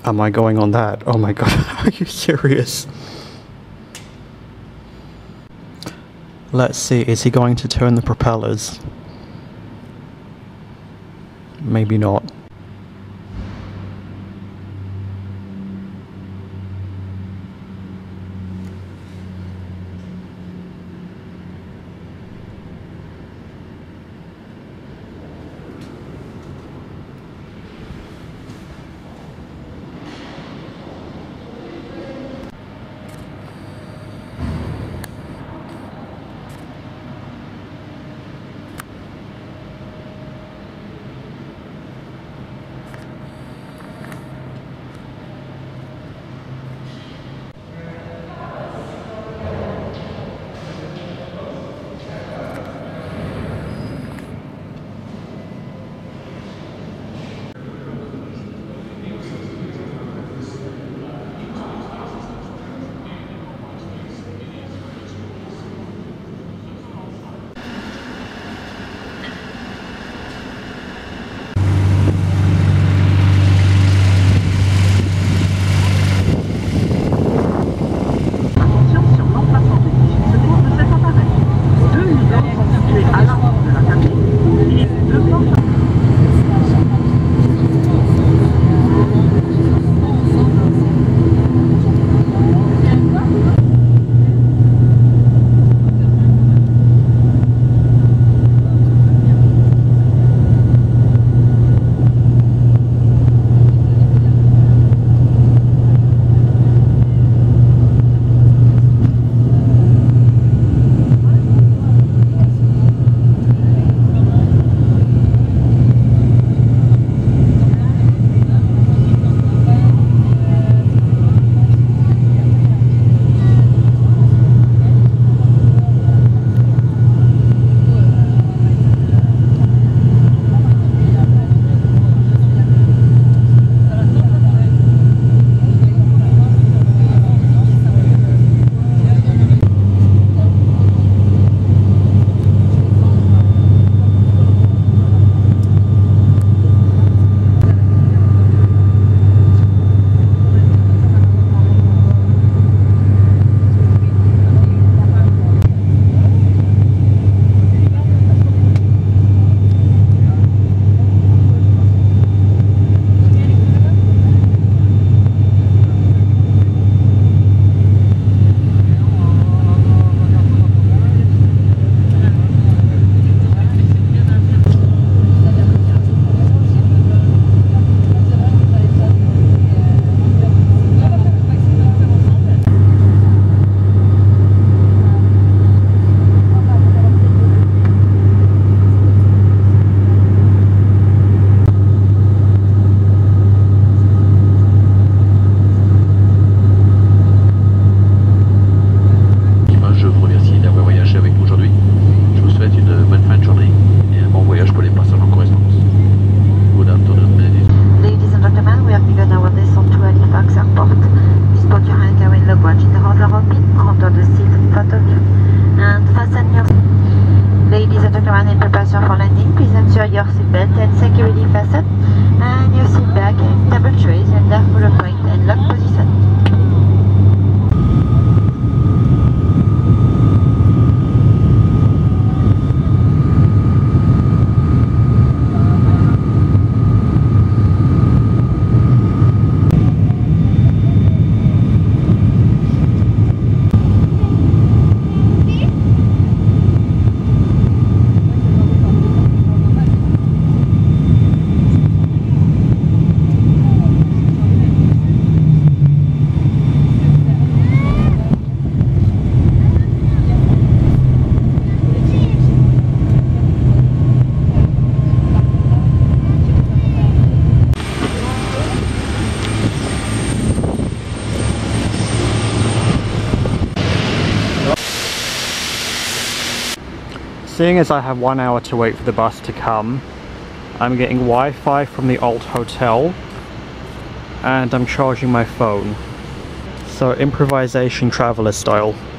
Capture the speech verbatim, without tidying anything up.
Am I going on that? Oh my god, are you serious? Let's see, is he going to turn the propellers? Maybe not. your seatbelt and security fasten, and your seat back and table trays and the full point and lock position. Seeing as I have one hour to wait for the bus to come, I'm getting Wi-Fi from the old hotel and I'm charging my phone. So improvisation traveler style.